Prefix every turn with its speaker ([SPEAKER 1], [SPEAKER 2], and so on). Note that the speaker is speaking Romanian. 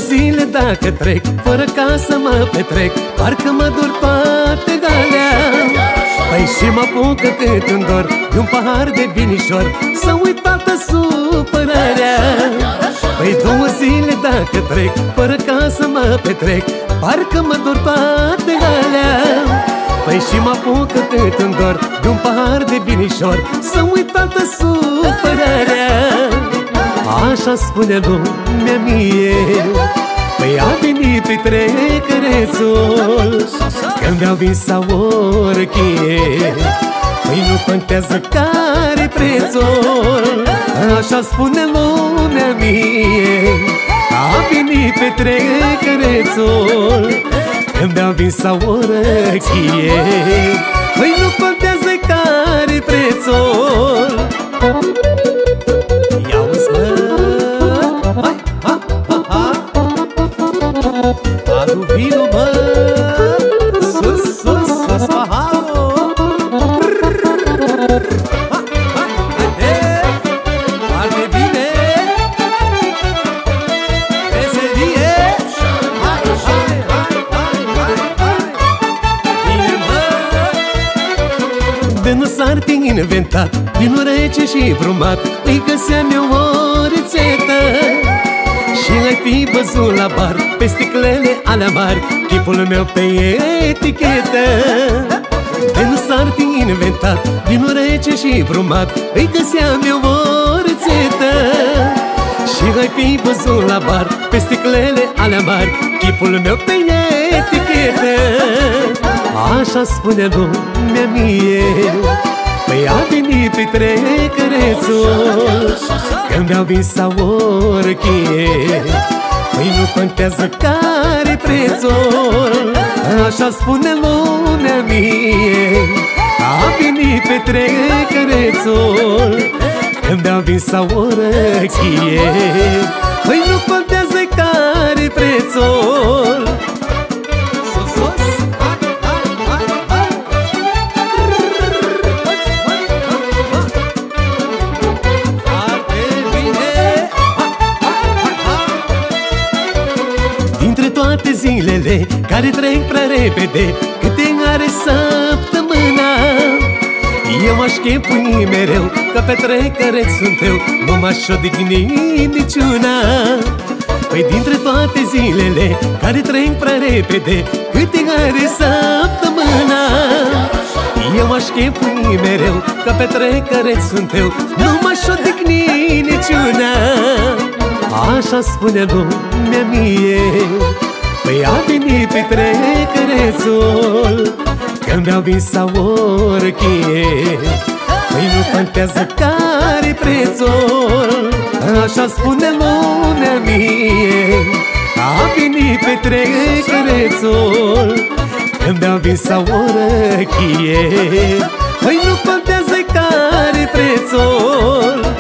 [SPEAKER 1] zile dacă trec, fără ca să mă petrec, parcă mă dor toate galea. Păi și mă apucă cât îmi dor de un pahar de vinișor, să uit toată supărarea. Păi 2 zile dacă trec, fără ca să mă petrec, parcă mă dor toate galea. Păi și mă apucă cât îmi dor de un pahar de vinișor, să uit toată supărarea. Așa spune lumea mie, păi a venit petrecerețul, când mi-au vins sau orchie, păi nu contează care prețul. Așa spune lumea mie, a venit petrecerețul, când mi-au vins sau orchie, păi nu contează care prețul. Adu vinul, mă, sus, sus, sus, paharul. Foarte bine, veselie. Hai, hai, hai, hai, hai, hai. Bine, mă. De nu s-ar fi inventat vinul rece și brumat, îi găseam eu o rețetă. Și l-ai fi văzut la bar, pe sticlele alea mari, chipul meu pe etichetă. De nu s-ar fi inventat vinul rece și brumat, îi găseam eu o rețetă. Și l-ai fi văzut la bar, pe sticlele alea mari, chipul meu pe etichetă. Așa spune lumea mie, păi a venit petrecerețul, când mi-au vins sau orchie, păi nu contează care prețul. Așa spune lumea mie, a venit petrecerețul, când mi-au vins sau orchie, păi nu contează care prețul. Dintre toate zilele care trec prea repede, câte are săptămâna, eu m-aș chepui mereu, că petrecereț sunt eu, nu m-aș odihni niciuna. Păi dintre toate zilele care trec prea repede, câte are săptămâna, eu m-aș chepui mereu, că petrecereț sunt eu, nu m-aș odihni niciuna. Așa spune lumea mie, păi a venit petrecerețul, când mi-au vins sau orchie, păi nu contează care prețul. Așa spune lumea mie, a venit petrecerețul, când mi-au vins sau orchie, păi nu contează care prețul.